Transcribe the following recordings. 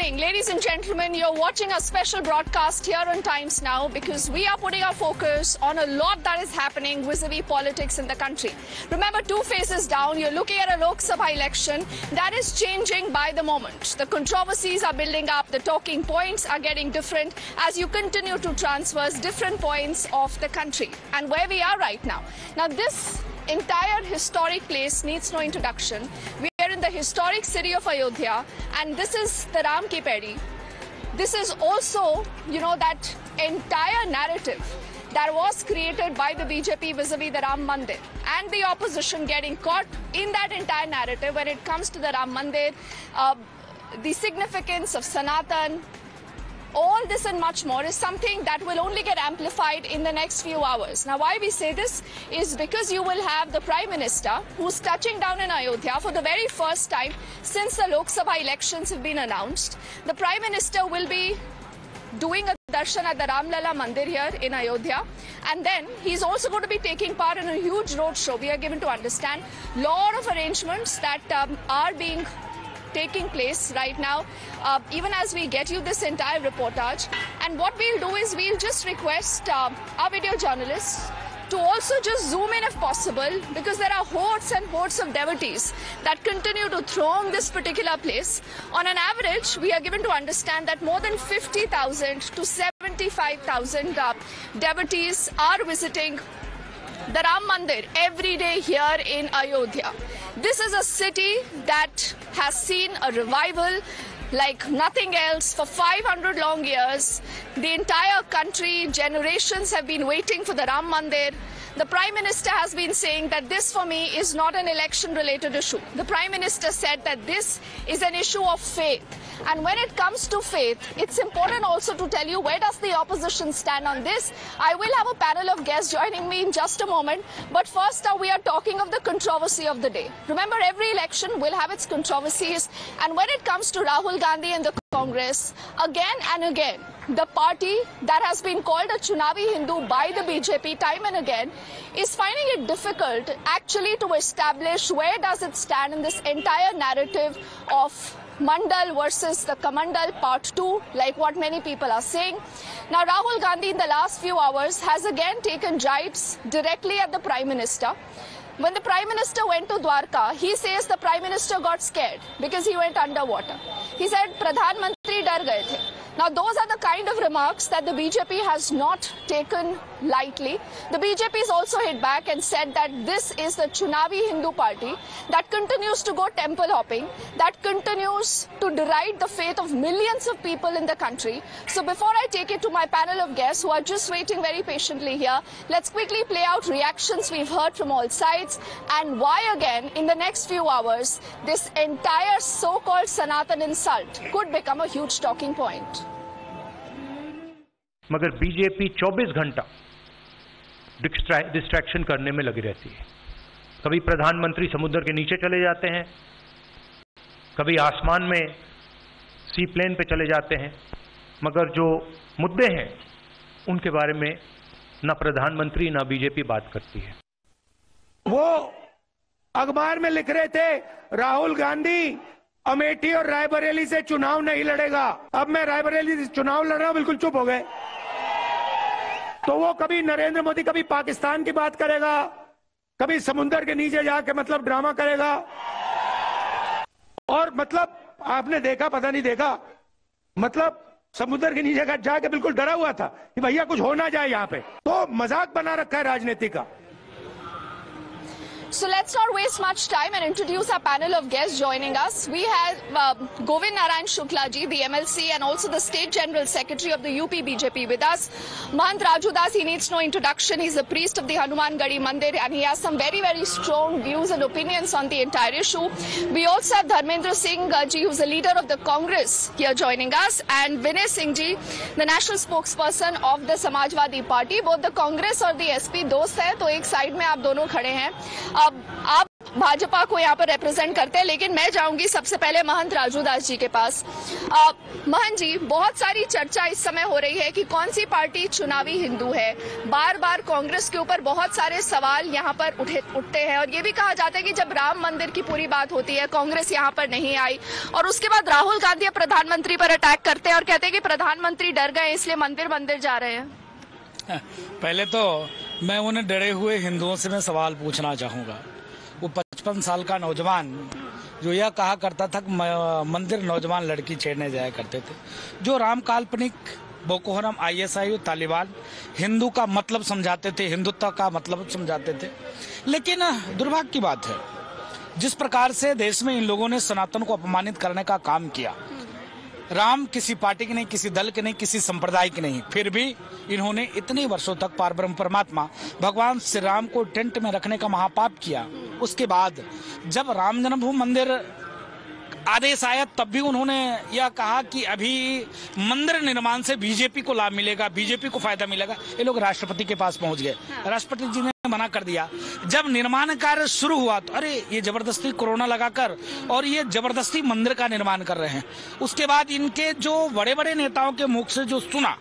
evening, ladies and gentlemen. You're watching a special broadcast here on Times Now because we are putting our focus on a lot that is happening vis-a-vis politics in the country. Remember, two phases down, you're looking at a Lok Sabha election that is changing by the moment. The controversies are building up, the talking points are getting different as you continue to traverse different points of the country and where we are right now. Now, this entire historic place needs no introduction. We are in the historic city of Ayodhya, and this is the Ram Ki Paidi. This is also, that entire narrative that was created by the BJP vis-a-vis the Ram Mandir, and the opposition getting caught in that entire narrative when it comes to the Ram Mandir, the significance of Sanatan. All this and much more is something that will only get amplified in the next few hours. Now, why we say this is because you will have the Prime Minister who's touching down in Ayodhya for the very first time since the Lok Sabha elections have been announced. The Prime Minister will be doing a darshan at the Ramlala Mandir here in Ayodhya, and then he's also going to be taking part in a huge road show. We are given to understand lot of arrangements that are being taking place right now, even as we get you this entire reportage. And what we'll do is we'll just request our video journalists to also just zoom in if possible, because there are hordes and hordes of devotees that continue to throng this particular place. On an average, we are given to understand that more than 50,000 to 75,000 devotees are visiting the Ram Mandir every day here in Ayodhya. This is a city that has seen a revival like nothing else for 500 long years. The entire country, generations have been waiting for the Ram Mandir. The Prime Minister has been saying that this for me is not an election-related issue. The Prime Minister said that this is an issue of faith. And when it comes to faith, it's important also to tell you where does the opposition stand on this. I will have a panel of guests joining me in just a moment. But first, we are talking of the controversy of the day. Remember, every election will have its controversies. And when it comes to Rahul Gandhi and the Congress, again and again, the party that has been called a Chunavi Hindu by the BJP time and again is finding it difficult actually to establish where does it stand in this entire narrative of Mandal versus the Kamandal Part 2, like what many people are saying. Now, Rahul Gandhi in the last few hours has again taken jibes directly at the Prime Minister. When the Prime Minister went to Dwarka, he says the Prime Minister got scared because he went underwater. He said, Pradhan Mantri dar gaye the. Now, those are the kind of remarks that the BJP has not taken lightly. The BJP has also hit back and said that this is the Chunavi Hindu party that continues to go temple hopping, that continues to deride the faith of millions of people in the country. So before I take it to my panel of guests who are just waiting very patiently here, let's quickly play out reactions we've heard from all sides and why again in the next few hours this entire so-called Sanatan insult could become a huge talking point. मगर BJP 24 घंटा distraction करने में लगी रहती है। कभी प्रधानमंत्री समुद्र के नीचे चले जाते हैं, कभी आसमान में सी प्लेन पे चले जाते हैं, मगर जो मुद्दे हैं उनके बारे में ना प्रधानमंत्री ना बीजेपी बात करती है। वो अखबार में लिख रहे थे राहुल गांधी अमेठी और रायबरेली से चुनाव नहीं लड़ेगा। अब मैं रायबरेली से चुनाव लड़ रहा हूं, बिल्कुल चुप हो गए। तो वो कभी नरेंद्र मोदी कभी पाकिस्तान की बात करेगा, कभी समुद्र के नीचे जाके ड्रामा करेगा। और आपने देखा पता नहीं देखा, समुद्र के नीचे जाके बिल्कुल डरा हुआ था कि भैया कुछ हो ना जाए यहाँ पे। तो मजाक बना रखा है राजनीति का। So let's not waste much time and introduce our panel of guests joining us. We have Govind Narayan Shukla ji, the MLC and also the State General Secretary of the UP BJP with us. Mahant Raju Das, he needs no introduction. He's a priest of the Hanuman Gadi Mandir and he has some very, very strong views and opinions on the entire issue. We also have Dharmendra Singh ji, who's the leader of the Congress here joining us, and Vinay Singh ji, the national spokesperson of the Samajwadi Party. Both the Congress और the SP दोस्त हैं, तो एक side में आप दोनों खड़े हैं। अब आप भाजपा को यहाँ पर रिप्रेजेंट करते हैं, लेकिन मैं जाऊंगी सबसे पहले महंत राजू दास जी के पास। महंत जी, बहुत सारी चर्चा इस समय हो रही है कि कौन सी पार्टी चुनावी हिंदू है। बार बार कांग्रेस के ऊपर बहुत सारे सवाल यहाँ पर उठते हैं और ये भी कहा जाता है कि जब राम मंदिर की पूरी बात होती है कांग्रेस यहाँ पर नहीं आई, और उसके बाद राहुल गांधी प्रधानमंत्री पर अटैक करते हैं और कहते हैं कि प्रधानमंत्री डर गए इसलिए मंदिर जा रहे हैं। पहले तो मैं उन्हें डरे हुए हिंदुओं से मैं सवाल पूछना चाहूंगा। वो 55 साल का नौजवान जो यह कहा करता था कि मंदिर नौजवान लड़की छेड़ने जाया करते थे, जो राम काल्पनिक, बोको हराम, ISI, तालिबान हिंदू का मतलब समझाते थे, हिंदुत्व का मतलब समझाते थे। लेकिन दुर्भाग्य की बात है, जिस प्रकार से देश में इन लोगों ने सनातन को अपमानित करने का काम किया, राम किसी पार्टी की नहीं, किसी दल के नहीं, किसी संप्रदाय की नहीं, फिर भी इन्होंने इतने वर्षों तक पारब्रह्म परमात्मा भगवान श्री राम को टेंट में रखने का महापाप किया। उसके बाद जब राम जन्मभूमि मंदिर आदेश आया तब भी उन्होंने यह कहा कि अभी मंदिर निर्माण से बीजेपी को लाभ मिलेगा, बीजेपी को फायदा मिलेगा। ये लोग राष्ट्रपति के पास पहुंच गए, राष्ट्रपति जी ने मना कर दिया। जब निर्माण कार्य शुरू हुआ तो अरे ये जबरदस्ती कोरोना लगाकर और ये जबरदस्ती मंदिर का निर्माण कर रहे हैं। उसके बाद इनके जो बड़े बड़े नेताओं के मुख से जो सुना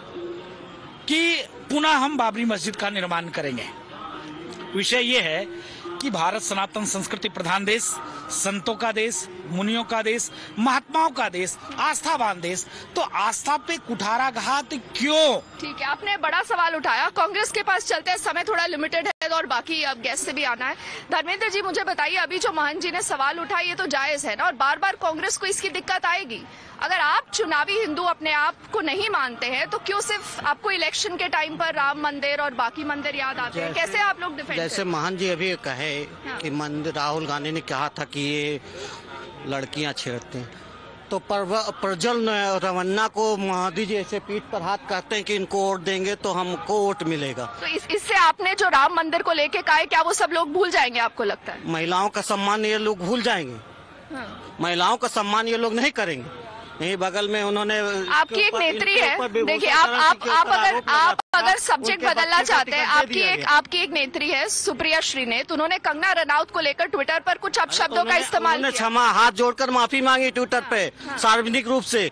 कि पुनः हम बाबरी मस्जिद का निर्माण करेंगे। विषय ये है कि भारत सनातन संस्कृति प्रधान देश, संतों का देश, मुनियों का देश, महात्माओं का देश, आस्थावान देश, तो आस्था पे कुठाराघात क्यों? ठीक है, आपने बड़ा सवाल उठाया। कांग्रेस के पास चलते हैं, समय थोड़ा लिमिटेड है और बाकी अब गेस्ट से भी आना है। धर्मेंद्र जी, मुझे बताइए, अभी जो महंत जी ने सवाल उठाया ये तो जायज है ना, और बार बार कांग्रेस को इसकी दिक्कत आएगी। अगर आप चुनावी हिंदू अपने आप को नहीं मानते हैं तो क्यों सिर्फ आपको इलेक्शन के टाइम पर राम मंदिर और बाकी मंदिर याद आते हैं? कैसे आप लोग डिफेंड? जैसे महंत जी अभी कहे कि मंदिर, राहुल गांधी ने कहा था कि ये लड़कियां छेड़ते हैं, तो प्रज्वल रमन्ना को मोदी जी ऐसे पीठ पर हाथ कहते हैं कि इनको वोट देंगे तो हमको वोट मिलेगा। तो इससे आपने जो राम मंदिर को लेके कहा है, क्या वो सब लोग भूल जाएंगे आपको लगता है? महिलाओं का सम्मान ये लोग भूल जाएंगे। महिलाओं का सम्मान ये लोग नहीं करेंगे। यही बगल में उन्होंने, आपकी एक नेत्री है, देखिए आप अगर सब्जेक्ट बदलना चाहते हैं, आपकी एक नेत्री है सुप्रिया श्रीनेत, उन्होंने कंगना रनौत को लेकर ट्विटर पर कुछ अपशब्दों का इस्तेमाल किया। क्षमा, हाथ जोड़कर माफी मांगी ट्विटर पे सार्वजनिक रूप से।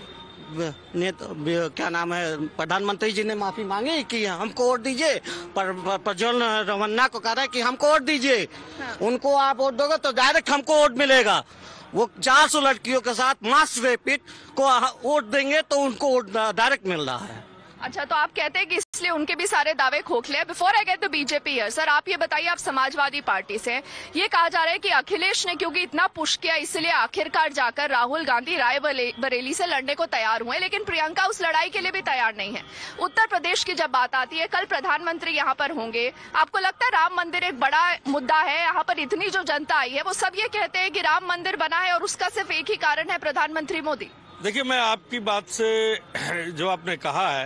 क्या नाम है, प्रधानमंत्री जी ने माफी मांगी कि हमको वोट दीजिए, पर प्रज्वल रमन्ना को कह रहा है कि हमको वोट दीजिए, उनको आप वोट दोगे तो डायरेक्ट हमको वोट मिलेगा। वो 400 लड़कियों के साथ मास रेपिड को वोट देंगे तो उनको वोट डायरेक्ट मिल रहा है। अच्छा, तो आप कहते हैं कि इसलिए उनके भी सारे दावे खोखले हैं। Before I get the BJP है, सर आप ये बताइए, आप समाजवादी पार्टी से, ये कहा जा रहा है कि अखिलेश ने क्योंकि इतना पुश किया इसलिए आखिरकार जाकर राहुल गांधी रायबरेली से लड़ने को तैयार हुए, लेकिन प्रियंका उस लड़ाई के लिए भी तैयार नहीं है। उत्तर प्रदेश की जब बात आती है, कल प्रधानमंत्री यहाँ पर होंगे, आपको लगता है राम मंदिर एक बड़ा मुद्दा है? यहाँ पर इतनी जो जनता आई है वो सब ये कहते हैं कि राम मंदिर बना है और उसका सिर्फ एक ही कारण है, प्रधानमंत्री मोदी। देखिए, मैं आपकी बात से जो आपने कहा है,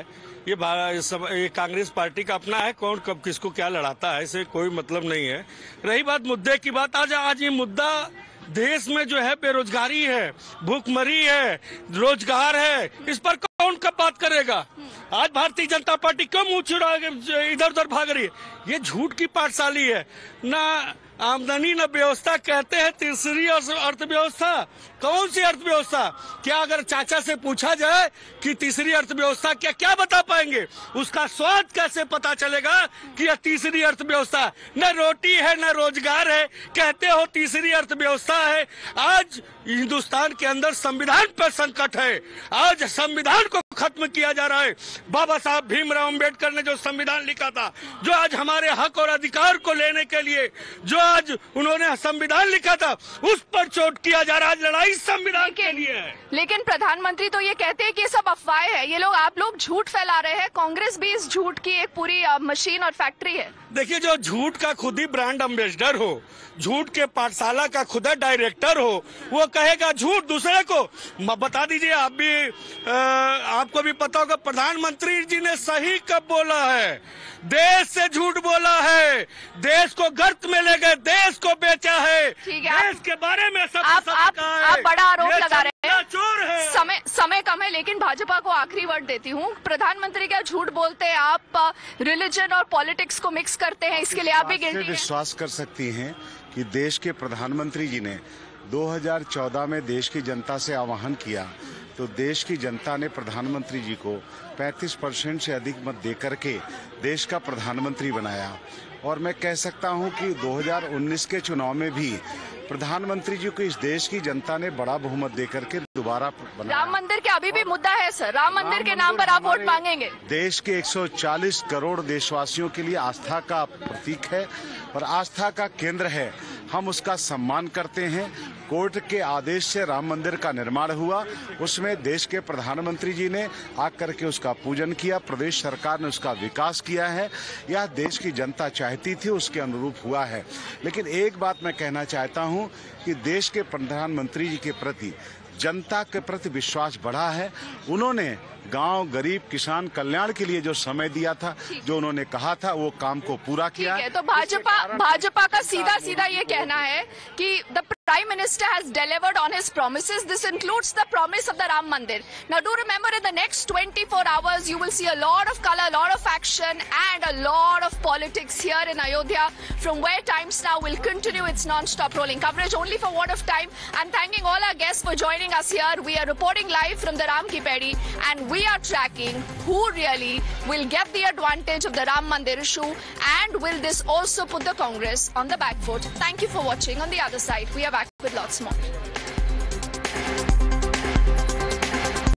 ये कांग्रेस पार्टी का अपना है, कौन कब किसको क्या लड़ाता है, इससे कोई मतलब नहीं है। रही बात मुद्दे की बात, आज ये मुद्दा देश में जो है बेरोजगारी है, भूखमरी है, रोजगार है, इस पर कौन कब बात करेगा? आज भारतीय जनता पार्टी क्यों मुंह छुड़ा इधर उधर भाग रही है? ये झूठ की पाठशाली है ना। आमदनी न व्यवस्था कहते हैं, तीसरी अर्थव्यवस्था। कौन सी अर्थव्यवस्था? क्या अगर चाचा से पूछा जाए कि तीसरी अर्थव्यवस्था क्या क्या बता पाएंगे? उसका स्वाद कैसे पता चलेगा कि यह तीसरी अर्थव्यवस्था? न रोटी है न रोजगार है, कहते हो तीसरी अर्थव्यवस्था है। आज हिंदुस्तान के अंदर संविधान पर संकट है, आज संविधान को खत्म किया जा रहा है। बाबा साहब भीमराव अम्बेडकर ने जो संविधान लिखा था, जो आज हमारे हक और अधिकार को लेने के लिए जो आज उन्होंने संविधान लिखा था, उस पर चोट किया जा रहा है। लड़ाई संविधान के लिए है। लेकिन प्रधानमंत्री तो ये कहते हैं कि ये सब अफवाहें हैं, ये लोग आप लोग झूठ फैला रहे हैं। कांग्रेस भी इस झूठ की एक पूरी मशीन और फैक्ट्री है। देखिए, जो झूठ का खुद ही ब्रांड एम्बेसडर हो, झूठ के पाठशाला का खुद डायरेक्टर हो, वो कहेगा झूठ दूसरे को। बता दीजिए, आप भी आपको भी पता होगा, प्रधानमंत्री जी ने सही कब बोला है? देश से झूठ बोला है, देश को गर्त में ले गए, देश को बेचा है, देश के बारे में सब आप बड़ा आरोप लगा रहे हैं। चोर है। समय कम है, लेकिन भाजपा को आखिरी वर्ड देती हूँ। प्रधानमंत्री क्या झूठ बोलते हैं? आप रिलीजन और पॉलिटिक्स को मिक्स करते हैं, इसके लिए आप भी गिल्टी हैं। विश्वास कर सकती हैं कि देश के प्रधानमंत्री जी ने 2014 में देश की जनता से आह्वान किया तो देश की जनता ने प्रधानमंत्री जी को 35% से अधिक मत देकर के देश का प्रधानमंत्री बनाया। और मैं कह सकता हूं कि 2019 के चुनाव में भी प्रधानमंत्री जी को इस देश की जनता ने बड़ा बहुमत देकर के दोबारा बनाया। राम मंदिर के अभी भी मुद्दा है सर, राम मंदिर के नाम पर आप वोट मांगेंगे? देश के 140 करोड़ देशवासियों के लिए आस्था का प्रतीक है और आस्था का केंद्र है। हम उसका सम्मान करते हैं। कोर्ट के आदेश से राम मंदिर का निर्माण हुआ, उसमें देश के प्रधानमंत्री जी ने आकर के उसका पूजन किया, प्रदेश सरकार ने उसका विकास किया है। यह देश की जनता चाहती थी, उसके अनुरूप हुआ है। लेकिन एक बात मैं कहना चाहता हूं कि देश के प्रधानमंत्री जी के प्रति जनता के प्रति विश्वास बढ़ा है। उन्होंने गांव, गरीब, किसान कल्याण के लिए जो समय दिया था, जो उन्होंने कहा था, वो काम को पूरा किया है। तो भाजपा का सीधा ये कहना है कि the Prime Minister has delivered on his promises. This includes the promise of the Ram Mandir. Now do remember, in the next 24 hours you will see a lot of color, a lot of action and a lot of politics here in Ayodhya, from where Times Now will continue its non-stop rolling coverage. Only for want of time, I'm thanking all our guests for joining us here. We are reporting live from the Ram Ki Pedi and we are tracking who really will get the advantage of the Ram Mandir issue, and will this also put the Congress on the back foot. Thank you for watching. On the other side, we are back with lots more.